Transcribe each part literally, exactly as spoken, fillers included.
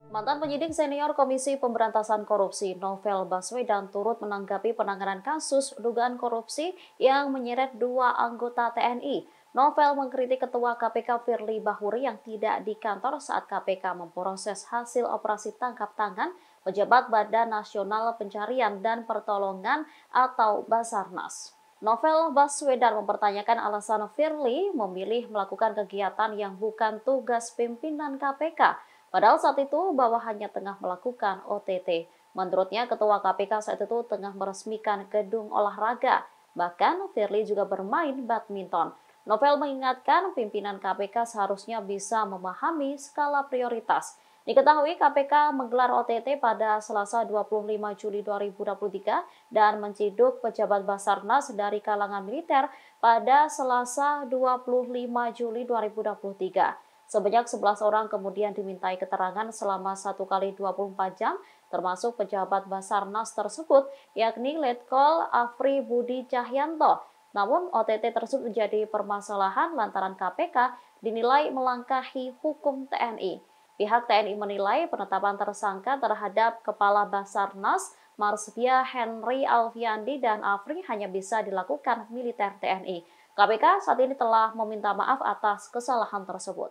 Mantan penyidik senior Komisi Pemberantasan Korupsi Novel Baswedan turut menanggapi penanganan kasus dugaan korupsi yang menyeret dua anggota T N I. Novel mengkritik Ketua K P K Firly Bahuri yang tidak di kantor saat K P K memproses hasil operasi tangkap tangan pejabat Badan Nasional Pencarian dan Pertolongan atau Basarnas. Novel Baswedan mempertanyakan alasan Firly memilih melakukan kegiatan yang bukan tugas pimpinan K P K. Padahal saat itu bawahannya tengah melakukan O T T. Menurutnya, Ketua K P K saat itu tengah meresmikan gedung olahraga. Bahkan, Firly juga bermain badminton. Novel mengingatkan pimpinan K P K seharusnya bisa memahami skala prioritas. Diketahui K P K menggelar O T T pada Selasa dua puluh lima Juli dua ribu dua puluh tiga dan menciduk pejabat Basarnas dari kalangan militer pada Selasa dua puluh lima Juli dua ribu dua puluh tiga. Sebanyak sebelas orang kemudian dimintai keterangan selama satu kali dua puluh empat jam, termasuk pejabat Basarnas tersebut, yakni Letkol Afri Budi Cahyanto. Namun, O T T tersebut menjadi permasalahan lantaran K P K dinilai melangkahi hukum T N I. Pihak T N I menilai penetapan tersangka terhadap Kepala Basarnas, Marsdia Henry Alfiandi dan Afri hanya bisa dilakukan militer T N I. K P K saat ini telah meminta maaf atas kesalahan tersebut.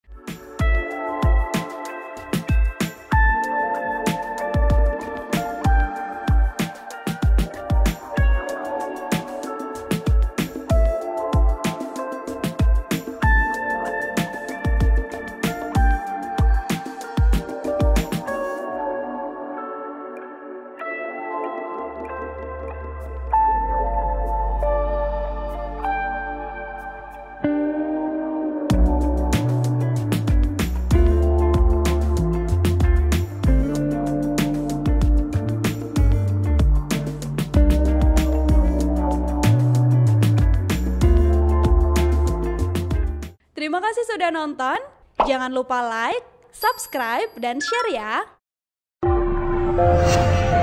Terima kasih sudah nonton. Jangan lupa like, subscribe, dan share ya.